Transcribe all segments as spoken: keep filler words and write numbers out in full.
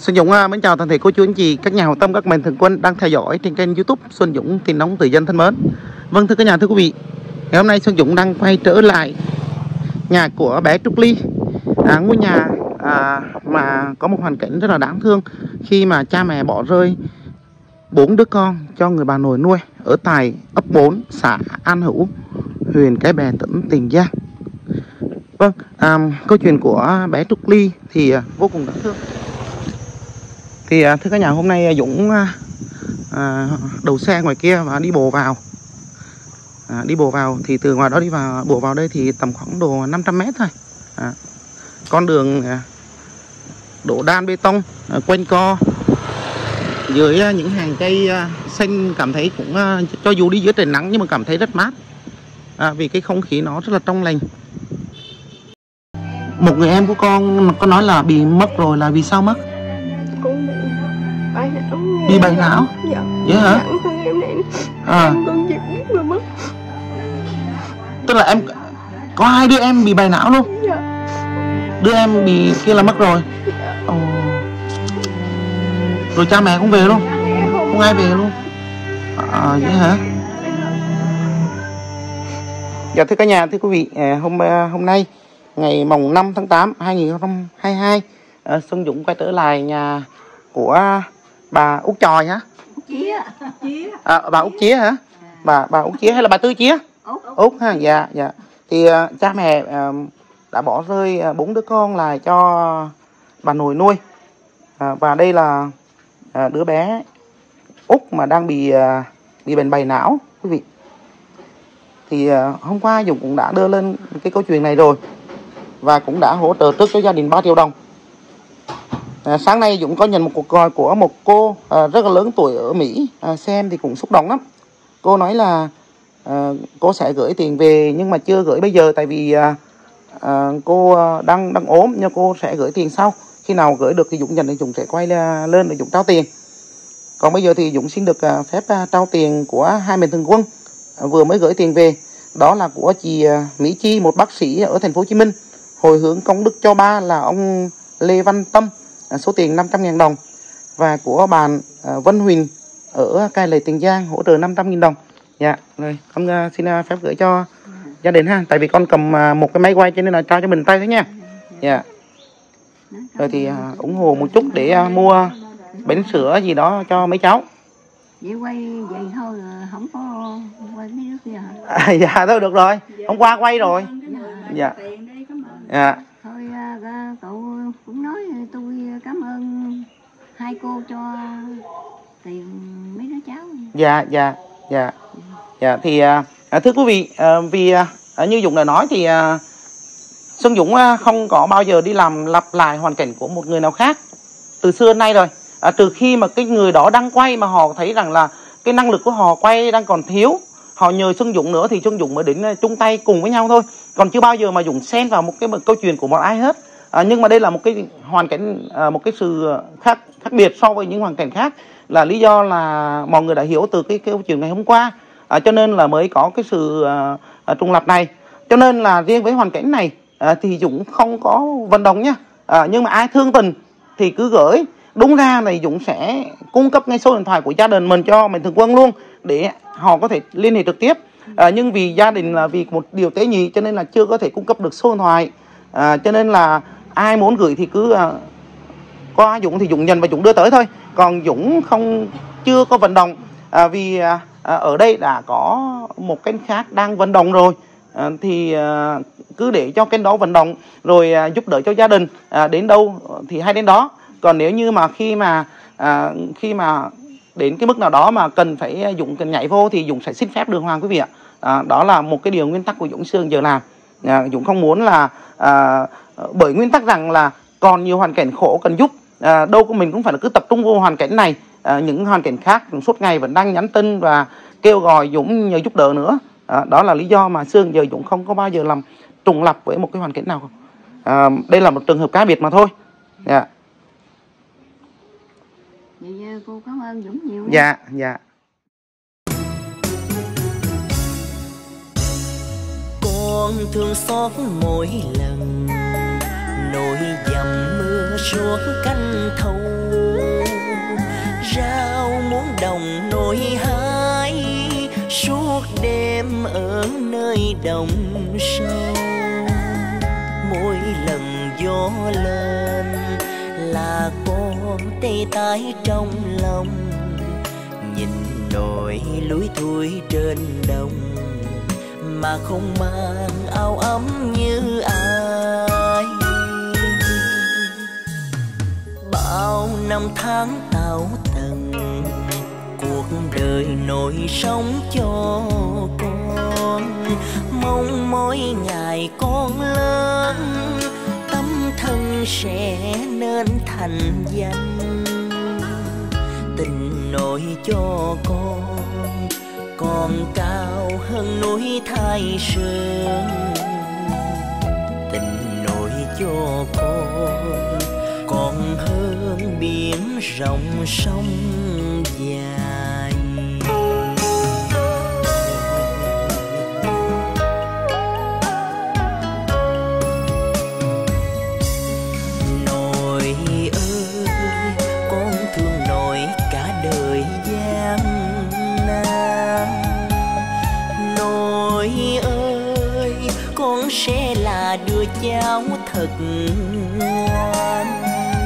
Xuân Dũng uh, mến chào toàn thể cô chú anh chị, các nhà hảo tâm, các mạnh thường quân đang theo dõi trên kênh YouTube Xuân Dũng Tin Nóng Từ Dân thân mến. Vâng thưa các nhà, thưa quý vị, ngày hôm nay Xuân Dũng đang quay trở lại nhà của bé Trúc Ly, à, ngôi nhà à, mà có một hoàn cảnh rất là đáng thương khi mà cha mẹ bỏ rơi bốn đứa con cho người bà nội nuôi ở tại ấp bốn, xã An Hữu, huyện Cái Bè, tỉnh Tiền Giang. Vâng, à, câu chuyện của bé Trúc Ly thì à, vô cùng đáng thương. Thì à, thưa các nhà, hôm nay Dũng à, đầu xe ngoài kia và đi bộ vào. À, đi bộ vào thì từ ngoài đó đi vào bộ vào đây thì tầm khoảng độ năm trăm mét thôi. À, con đường à, đổ đan bê tông à, quanh co dưới à, những hàng cây à, xanh, cảm thấy cũng à, cho dù đi dưới trời nắng nhưng mà cảm thấy rất mát, à, vì cái không khí nó rất là trong lành. Một người em của con có nói là bị mất rồi, là vì sao mất? Con bị bại não. Bị bại não? Dạ. Vậy hả? Nặng hơn em này. À. Em con giật biết mà mất. Tức là em có hai đứa em bị bại não luôn? Dạ. Đứa em bị kia là mất rồi. Dạ. Ồ. Rồi cha mẹ cũng về luôn? Không, không ai về luôn? À, vậy hả? Dạ thưa cả nhà, thưa quý vị, hôm hôm nay ngày mồng năm tháng tám năm hai nghìn không trăm hai mươi hai, à, Xuân Dũng quay trở lại nhà của bà Út Chòi hả? Chía. À, bà Út Chía hả? Bà bà Út Chía hay là bà Tư Chía? Út. Út ha, dạ dạ. Thì uh, cha mẹ uh, đã bỏ rơi uh, bốn đứa con lại cho bà nội nuôi. Uh, và đây là uh, đứa bé Út mà đang bị uh, bị bệnh bày não quý vị. Thì uh, hôm qua Dũng cũng đã đưa lên cái câu chuyện này rồi và cũng đã hỗ trợ trước cho gia đình ba triệu đồng. À, sáng nay Dũng có nhận một cuộc gọi của một cô à, rất là lớn tuổi ở Mỹ, à, xem thì cũng xúc động lắm. Cô nói là à, cô sẽ gửi tiền về nhưng mà chưa gửi bây giờ, tại vì à, à, cô đang đang ốm, nhưng cô sẽ gửi tiền sau. Khi nào gửi được thì Dũng nhận thì Dũng sẽ quay lên để Dũng trao tiền. Còn bây giờ thì Dũng xin được à, phép à, trao tiền của hai mạnh thường quân à, vừa mới gửi tiền về. Đó là của chị à, Mỹ Chi, một bác sĩ ở thành phố Hồ Chí Minh, hồi hướng công đức cho ba là ông Lê Văn Tâm, số tiền năm trăm nghìn đồng, và của bạn uh, Vân Huỳnh ở Cái Lệ, Tiền Giang hỗ trợ năm trăm nghìn đồng. Dạ, rồi con uh, xin uh, phép gửi cho gia đình ha, tại vì con cầm uh, một cái máy quay cho nên là trao cho mình tay thế nha. Dạ. Rồi thì uh, ủng hộ một chút để uh, mua bánh sữa gì đó cho mấy cháu. Vậy quay vậy thôi, không có quay mấy đứa kia hả? À, dạ thôi được rồi, hôm qua quay rồi. Dạ. Dạ. Thôi cậu cũng nói tôi cảm ơn hai cô cho tiền mấy đứa cháu. Dạ dạ dạ. Dạ thì à, thưa quý vị, à, vì à, như Dũng đã nói thì à, Xuân Dũng à, không có bao giờ đi làm lặp lại hoàn cảnh của một người nào khác từ xưa đến nay rồi. À, trừ khi mà cái người đó đang quay mà họ thấy rằng là cái năng lực của họ quay đang còn thiếu, họ nhờ Xuân Dũng nữa thì Xuân Dũng mới đến chung tay cùng với nhau thôi. Còn chưa bao giờ mà Dũng xen vào một cái một câu chuyện của một ai hết. À, nhưng mà đây là một cái hoàn cảnh, à, một cái sự khác khác biệt so với những hoàn cảnh khác, là lý do là mọi người đã hiểu từ cái, cái câu chuyện ngày hôm qua, à, cho nên là mới có cái sự à, à, trùng lặp này. Cho nên là riêng với hoàn cảnh này à, thì Dũng không có vận động nhá, à, nhưng mà ai thương tình thì cứ gửi. Đúng ra này Dũng sẽ cung cấp ngay số điện thoại của gia đình mình cho mạnh thường quân luôn để họ có thể liên hệ trực tiếp. À, nhưng vì gia đình là vì một điều tế nhị cho nên là chưa có thể cung cấp được số điện thoại. À, cho nên là ai muốn gửi thì cứ à, qua Dũng thì Dũng nhận và Dũng đưa tới thôi. Còn Dũng không chưa có vận động, à, vì à, ở đây đã có một kênh khác đang vận động rồi, à, thì à, cứ để cho kênh đó vận động rồi à, giúp đỡ cho gia đình, à, đến đâu thì hay đến đó. Còn nếu như mà khi mà à, khi mà đến cái mức nào đó mà cần phải Dũng cần nhảy vô thì Dũng sẽ xin phép đường hoàng quý vị ạ. À, đó là một cái điều nguyên tắc của Dũng xưa giờ làm. À, Dũng không muốn là à, bởi nguyên tắc rằng là còn nhiều hoàn cảnh khổ cần giúp, à, đâu của mình cũng phải là cứ tập trung vô hoàn cảnh này, à, những hoàn cảnh khác suốt ngày vẫn đang nhắn tin và kêu gọi Dũng nhờ giúp đỡ nữa. À, đó là lý do mà xưa giờ Dũng không có bao giờ làm trùng lập với một cái hoàn cảnh nào. À, đây là một trường hợp cá biệt mà thôi. Dạ. Vậy cô cảm ơn Dũng nhiều. Dạ dạ. Con thương xót mỗi lần nỗi dầm mưa suốt canh thâu, rau muống đồng nỗi hái suốt đêm ở nơi đồng sâu. Mỗi lần gió lên là con tê tái trong lòng, nhìn nỗi lúi thui trên đồng mà không mang áo ấm như ai. Bao năm tháng tảo tần, cuộc đời nổi sống cho con, mong mỗi ngày con lớn tấm thân sẽ nên thành danh. Tình nội cho con còn cao hơn núi Thái Sơn, tình nội cho con còn hơn biển rộng sông dài. Nội ơi, con thương nội cả đời gian nan. Nội ơi, con sẽ là đứa cháu thật ngoan.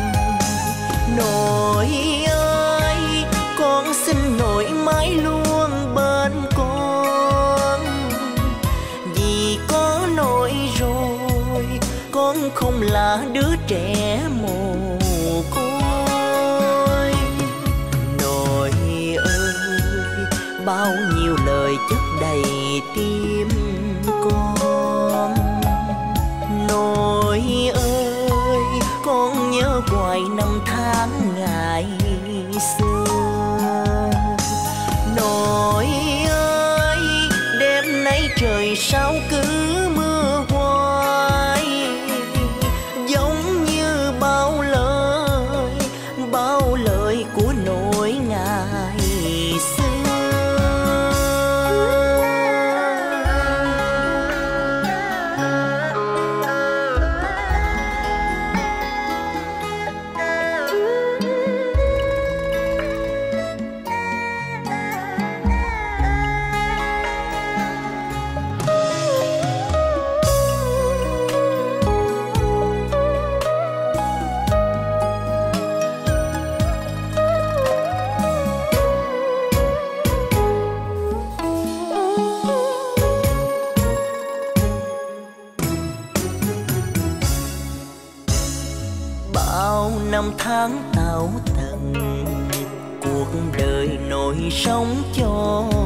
Nội ơi, con xin nội mãi luôn bên con, vì có nội rồi con không là đứa trẻ mồ côi. Nội ơi, bao nhiêu lời chất đầy tim con. Nội ơi, con nhớ hoài năm tháng ngày xưa. Nội ơi, đêm nay trời sao cứ mưa hoài, giống như bao lời, bao lời của nội ngày xưa. Năm tháng tảo tần, cuộc đời nổi sống cho